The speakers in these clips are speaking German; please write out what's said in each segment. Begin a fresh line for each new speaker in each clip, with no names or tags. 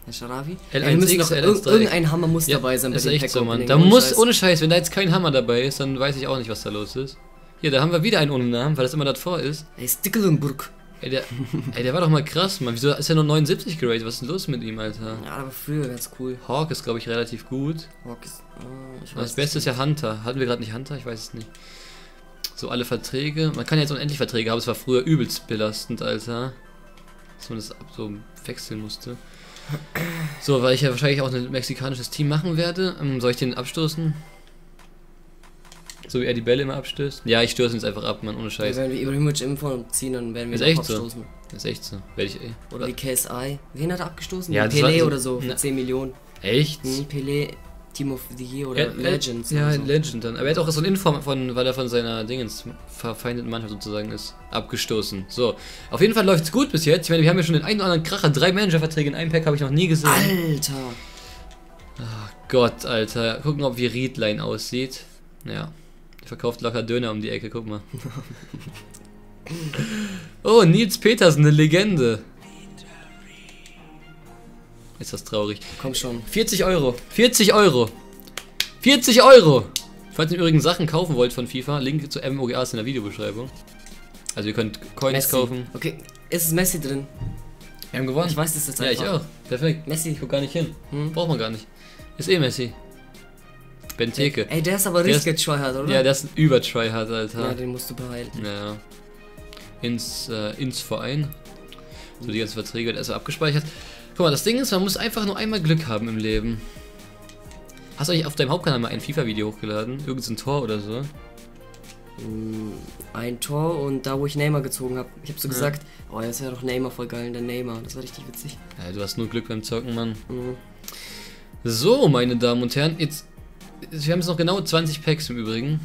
Herr Sharawi?
L1X, L1
irgendein Hammer muss dabei sein bei
ist
dem
echt so, Mann.
Pack-Opening.
Da muss, ohne Scheiß, wenn da jetzt kein Hammer dabei ist, dann weiß ich auch nicht, was da los ist. Hier, da haben wir wieder einen ohne Namen, weil das immer davor ist.
Ey, Stickelenburg.
Ey, der war doch mal krass, Mann. Wieso ist er nur 79 geratet? Was ist denn los mit ihm, Alter?
Ja, aber früher ganz cool.
Hawk ist, glaube ich, relativ gut.
Hawk ist, ich
Das Beste ist ja Hunter. Hatten wir gerade nicht Hunter? Ich weiß es nicht. So, alle Verträge. Man kann jetzt unendlich Verträge haben. Es war früher übelst belastend, Alter. Dass man das so wechseln musste. So, weil ich ja wahrscheinlich auch ein mexikanisches Team machen werde. Soll ich den abstoßen? So wie er die Bälle immer abstößt? Ja, ich stöße ihn jetzt einfach ab, Mann, ohne Scheiß.
Wenn wir Ibrahimovic impfen ziehen, dann werden wir
Ist
noch
echt
abstoßen.
so. Ist echt so. Werde ich
Oder die KSI. Wen hat er abgestoßen?
Ja,
Pelé oder so, für 10 Millionen.
Echt?
Pelé, Team of the Year oder Legends.
Ja,
oder so.
Legend dann. Aber er hat auch so ein Inform von, weil er von seiner Dingens verfeindeten Mannschaft sozusagen ist, abgestoßen. So, auf jeden Fall läuft es gut bis jetzt. Ich meine, wir haben ja schon den einen oder anderen Kracher. 3 Managerverträge in einem Pack habe ich noch nie gesehen.
Alter!
Ach Gott, Alter. Gucken, ob wie Riedlein aussieht. Ja. Der verkauft locker Döner um die Ecke, guck mal. Oh, Nils Petersen, eine Legende. Ist das traurig.
Komm schon.
40 Euro. 40 Euro. 40 Euro. Falls ihr übrigens Sachen kaufen wollt von FIFA, Link zu MOGAs in der Videobeschreibung. Also ihr könnt Coins
Messi.
kaufen.
Okay, ist es Messi drin?
Wir haben gewonnen.
Ich weiß das jetzt
Ja,
einfach.
ich auch. Perfekt.
Messi.
Ich guck gar nicht hin. Braucht man gar nicht. Ist eh Messi. Benteke.
Ey, der ist aber richtig tryhard, oder?
Ja, der ist ein Über-Tryhard, Alter.
Ja, den musst du behalten.
Ja. Ins Verein. So die ganzen Verträge erstmal abgespeichert. Guck mal, das Ding ist, man muss einfach nur einmal Glück haben im Leben. Hast du eigentlich auf deinem Hauptkanal mal ein FIFA-Video hochgeladen? Irgendein Tor oder so?
Ein Tor und da, wo ich Neymar gezogen habe. Ich habe so gesagt, oh, das wäre doch Neymar voll geil, der Neymar. Das war richtig witzig.
Ja, du hast nur Glück beim Zocken, Mann. So, meine Damen und Herren, jetzt... Wir haben jetzt noch genau 20 Packs im Übrigen.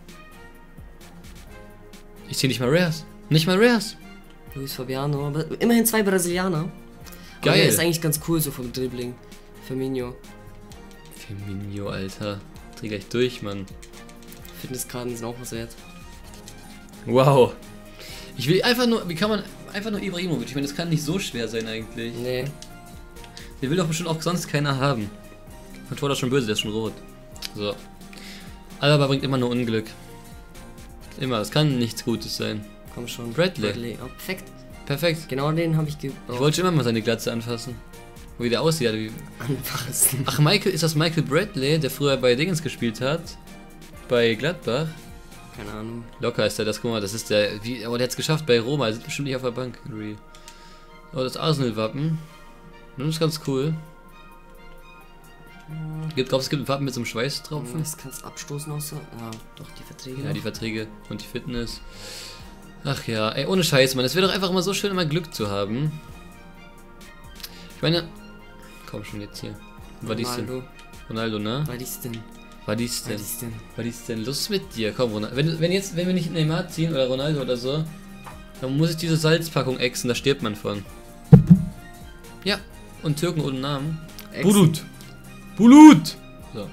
Ich ziehe nicht mal Rares. Nicht mal Rares.
Luis Fabiano, aber immerhin 2 Brasilianer.
Geil.
Aber der ist eigentlich ganz cool so vom Dribbling. Firmino.
Firmino, Alter. Dreh gleich durch, Mann.
Fitnesskarten sind auch was wert.
Wow. Ich will einfach nur... Wie kann man... Einfach nur Ibrahimovic. Ich meine, das kann nicht so schwer sein eigentlich.
Nee.
Den will doch bestimmt auch sonst keiner haben. Mein Tor ist schon böse, der ist schon rot. So. Alaba bringt immer nur Unglück. Immer, es kann nichts Gutes sein.
Komm schon.
Bradley.
Oh, perfekt.
Perfekt.
Genau den habe ich gebraucht.
Ich wollte schon immer mal seine Glatze anfassen. Wie der aussieht. Wie...
Anfassen.
Ach, Michael, ist das Michael Bradley, der früher bei Dingens gespielt hat? Bei Gladbach?
Keine Ahnung.
Locker ist der, das, guck mal, das ist der, wie, oh, der hat es geschafft bei Roma, er sitzt bestimmt nicht auf der Bank. Oh, das Arsenal-Wappen. Das ist ganz cool. Glaubst du, es gibt ein Wappen mit so einem Schweißtropfen?
Das kannst abstoßen außer. Ja, doch, die Verträge.
Ja, die Verträge und die Fitness. Ach ja, ey, ohne Scheiß, Mann. Es wäre doch einfach immer so schön, immer Glück zu haben. Ich meine. Komm schon jetzt hier. Was ist denn? Ronaldo, ne?
Was ist denn?
Was ist denn? Was ist denn los mit dir? Komm, Ronaldo. Wenn wir nicht Neymar ziehen oder Ronaldo oder so, dann muss ich diese Salzpackung exen, da stirbt man von. Ja, und Türken ohne Namen. Bulut! Bulut! So.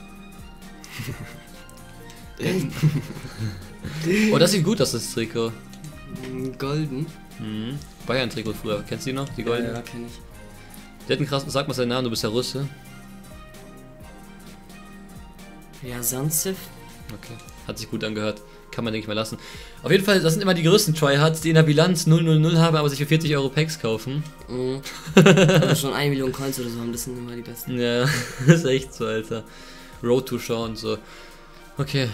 Oh, das sieht gut aus, das Trikot.
Golden.
Bayern-Trikot früher. Kennst du die noch? Die goldene?
Ja, kenn ich.
Der hat einen krassen, sag mal seinen Namen, du bist ja Russe.
Ja, Sansev.
Okay, hat sich gut angehört. Kann man, denke ich, mal lassen. Auf jeden Fall, das sind immer die größten Tryhards, die in der Bilanz 000 haben, aber sich für 40 Euro Packs kaufen.
Also schon 1 Million Coins oder so haben, das sind immer die besten.
Ja, das ist echt so, Alter. Road to Shaw und so. Okay.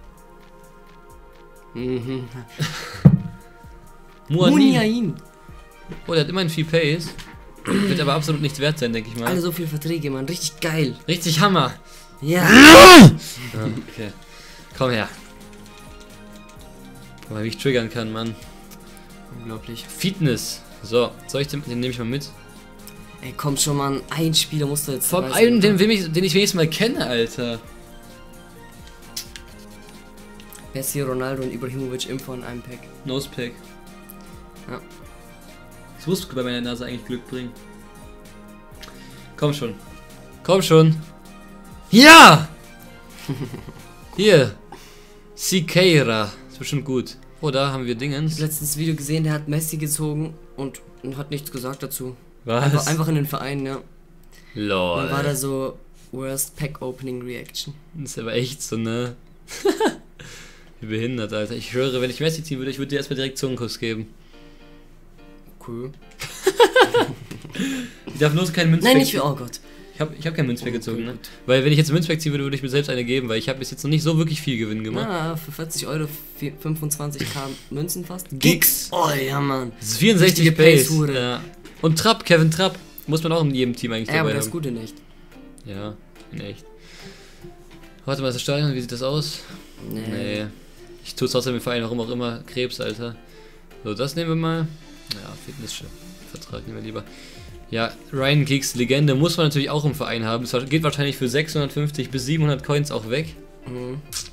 Muniain.
Oh, der hat immerhin viel Pace. Wird aber absolut nichts wert sein, denke ich mal.
Alle so viele Verträge, Mann. Richtig geil.
Richtig Hammer.
Ja.
Okay. Komm her. Guck mal, wie ich triggern kann, Mann.
Unglaublich.
Fitness. So, soll ich den nehme ich mal mit.
Ey, komm schon, Mann. Ein Spieler musst du jetzt.
Vor allem einen, den ich wenigstens mal kenne, Alter.
Messi, Ronaldo und Ibrahimovic Info in einem Pack.
Nosepack.
Ja.
Das muss bei meiner Nase eigentlich Glück bringen. Komm schon. Komm schon. Ja! Hier. Siqueira. Ist bestimmt gut. Oh, da haben wir Dingens.
Ich habe letztens Video gesehen, der hat Messi gezogen und hat nichts gesagt dazu.
Was?
Einfach in den Verein, ja.
Lol.
Dann war da so Worst Pack Opening Reaction.
Das ist aber echt so, ne? Wie behindert, Alter. Ich schwöre, wenn ich Messi ziehen würde, ich würde dir erstmal direkt Zungenkuss geben.
Cool.
Ich darf bloß keinen Münzpack.
Nein, nicht für, oh Gott.
Ich hab keinen Münzpack gezogen, ne?
gut.
Weil wenn ich jetzt einen Münzpack ziehen würde, würde ich mir selbst eine geben, weil ich habe bis jetzt noch nicht so wirklich viel Gewinn gemacht.
Ah, für 40 Euro 25k Münzen fast.
Gigs.
Oh ja, Mann.
Das ist 64
Richtige
Pace.
Pace-Hure.
Ja. Und Trapp, Kevin Trapp. Muss man auch in jedem Team eigentlich
Ja, aber
dabei
das ist
haben.
gut in echt.
Ja, in echt. Warte mal, das Stadion, wie sieht das aus? Nee. Ich tue es trotzdem im Verein, warum auch immer. Krebs, Alter. So, das nehmen wir mal. Ja, Fitnessvertrag nehmen wir lieber. Ja, Ryan Giggs, Legende, muss man natürlich auch im Verein haben. Es geht wahrscheinlich für 650 bis 700 Coins auch weg.
Mhm.